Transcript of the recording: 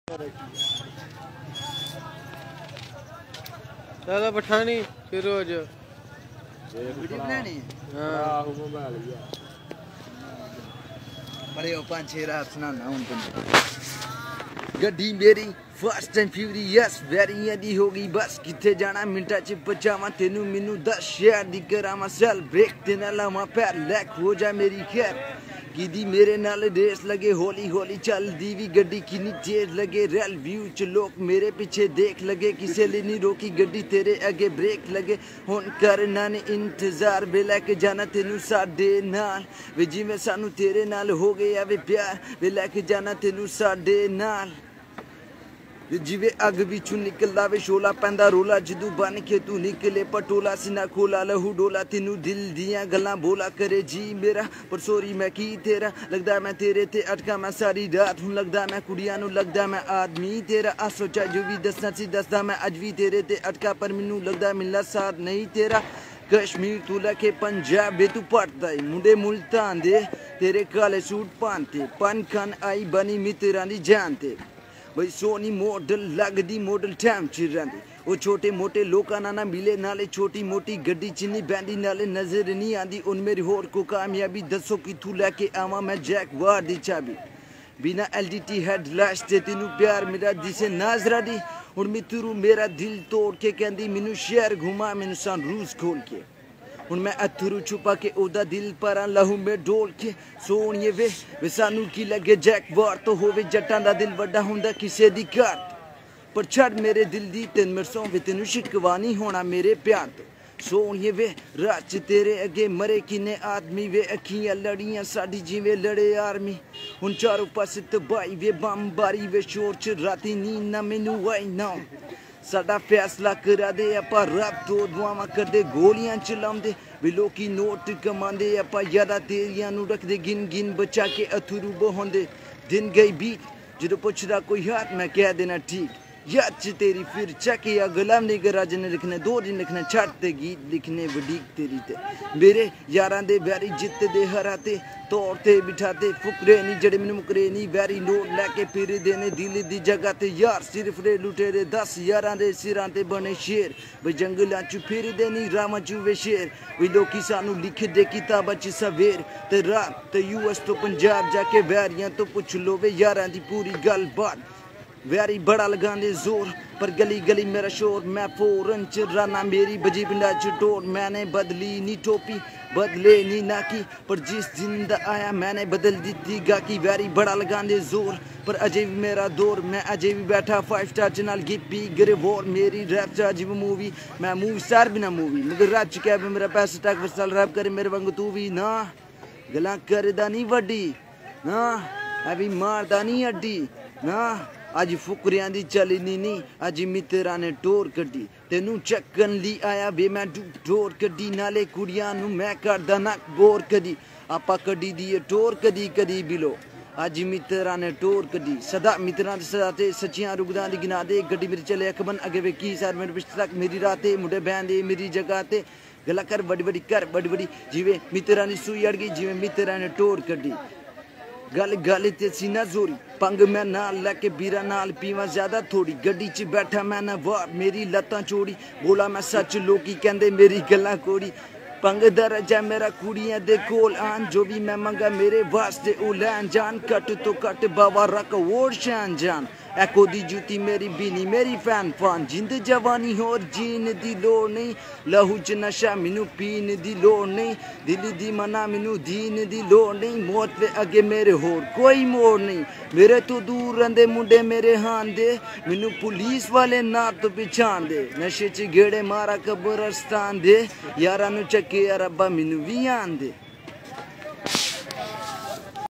ज्यादा पठानी फिर रोज वीडियो बनानी हाँ बड़े ओ 5-6 रात सुनाना हूं तुम गड्डी मेरी फर्स्ट एंड फ्यूरियस वेरी अदी होगी बस किथे जाना मिंटा च पहुंचावा तेनू मेनू 10 शहर दी करावा सेल ब्रेक ते ना लावा पैर लैक हो जा मेरी खैर किदी मेरे नाल रेस लगे हौली हौली चलदी वी गड्डी किन्नी तेज लगे रेल व्यू च लोग मेरे पीछे देख लगे किसे लिए नहीं रोकी गड्डी तेरे अगे ब्रेक लगे हुन करना ने इंतजार वे लैके जाना तेनू साडे नाल वे जिवें सानू तेरे नाल हो गया वे प्यार वे लैके जाना तेनू साडे नाल जिवे अग बिचू निकलदा वे शोला पैंदा रोला जदू बन के तू निकले पटोला सीना खोला लहू डोला तेनू दिल दियां गल्लां बोला करे जी मेरा पर सोरी मैं की तेरा लगदा मैं तेरे ते अटका मैं सारी रात हूं लगदा मैं कुड़ियां नू लगदा मैं आदमी तेरा आ सोचा जो भी दसना सी दसदा मैं अज भी तेरे ते अटका पर मैनू लगदा मिलना साथ नहीं तेरा कश्मीर तू लखे पंजाब बे तू पढ़ता है मुंडे मुल्तान दे तेरे काले सूट पानते पन खन आई बनी मित्रां दी जानते भाई सोनी मॉडल लगदी मॉडल टाइम च रहिंदी ओ छोटे मोटे लोकां ना मिले नाले छोटी मोटी गड्डी च नहीं बैंदी नाले नजर नहीं आंदी उन मेरी होर को कामयाबी दसो किथू लैके आवां मैं जैगवार दी चाबी बिना एलडीटी हेडलाइट्स ते तेनू प्यार मेरा दिसे नाजरा दी हुण मित्रू मेरा दिल तोड़ के कहंदी मैनू शहर घुमा मैनू सनरूज खोल के हुण मैं अथरू छुपा के ओदा दिल परा लहू में डोल के सोनिए वे सानू की लगे जैकवार तो होवे जट्टां दा दिल वड्डा हुंदा किसे दी घाट पर छड़ मेरे दिल दी तेन मरसों वे तेनू शिकवा नहीं होना मेरे प्यार तो सोनिए वे रात च तेरे अगे मरे किन्ने आदमी वे अखियां लड़ियां साडी जिवें लड़े आर्मी हुण चारों पासे तबाही वे बमबारी वे शोर च राती नींद ना मैनू आई ना साडा फैसला करा दे आपा रब तो दुआवां करदे गोलियां चलाउंदे वे लोकी नोट कमांदे आपा यादा तेरियां नू रखदे गिन गिन बचा के अथरू बहोंदे दिन गई बीत जदों पुछदा कोई हाथ मैं कह देना ठीक याद च तेरी फिर चकिया गुलाम ने गराज ने लिखने 2 दिन लिखने छाटते गीत लिखने वडीक तेरी ते मेरे यारां दे वैरी जित दे हराते तौर ते बिठाते फुकरे नहीं जड़े मैनू मुकरे नहीं वैरी नोट लैके फिर देने दिल दी जगह ते यार सिर्फ रे लुटेरे 10 यारां दे सिरां ते बने शेर वे जंगलां च फिर दे नहीं रामां च वे शेर वे लोकी सानू लिख दे किताबां च सवेर ते रात ते यूएस तो पंजाब जाके वैरियां तो पुछ लो वे यारां दी पूरी गल बात वैरी बड़ा लगांदे जोर पर गली गली मेरा शोर मैं फोरन च राना मेरी बजी पिंडा च टोर मैंने बदली नी टोपी बदले नी नाकी पर जिस दिन दा आया मैंने बदल दी गाकी वैरी बड़ा लगांदे जोर पर अजय भी मेरा दौर मैं अजय भी बैठा 5 स्टार च नाल गिप्पी ग्रेवोर मेरी रैप च अजीब मूवी मैं मूवी स्टार बिना मूवी मगर राज क्या मेरा पैसा टैक वर्सल रैप करे मेरे वांगू तू भी ना गल्लां करदा नहीं वड्डी ना अभी मारदा नहीं अड्डी ना अज फुकरियां दी चली नी अज मित्रा ने टोर कड्डी तेनू चक्कन ली आया वे मैं टोर कड्डी नाले कुड़ियां नू मैं करदा ना बोर कदी आपा कड्डी दी टोर कदी कदी बिलो अज मित्रा ने टोर कड्डी सदा मित्रा दे सदा ते सच्चियां रुगदां दी गिना दे गड्डी मेरी चले अकबन अगे वे की सर मेरे पिछले तक मेरी रात मुंडे बहन दे मेरी जगह ते गला कर बड़ी बड़ी कर बड़ी बड़ी जिवें मित्रा दी सूई अड़ गई जिवें मित्रा ने टोर कड्डी गल गल ते सीना जोरी पंग मैं नाल लैके बीरा नाल पीवा ज्यादा थोड़ी गड्डी च बैठा मैं ना वार मेरी लत्तां चोड़ी बोला मैं सच लोकी कहंदे मेरी गल्लां कोड़ी पंग दरजा मेरा कुड़ियां दे कोल आन जो भी मैं मंगा मेरे वास्ते ओ लैन जान कट तो कट बाबा रख वोट शान जान एको दी जूती मेरी बीनी मेरी फैन फान जिंद जवानी होर जीन दी लोड़ नहीं लहू च नशा मैनू पीन दी लोड़ नहीं दिल दी मना मैनू दीन दी लोड़ नहीं मौत वे अगे मेरे होर कोई मोड़ नहीं मेरे तो दूर रंदे मुंडे मेरे हान दे मैनू पुलिस वाले ना तो पहचान दे नशे च गेड़े मारा कब्रस्तान दे यारां नू चक्के रब्बा मैनू भी आन दे।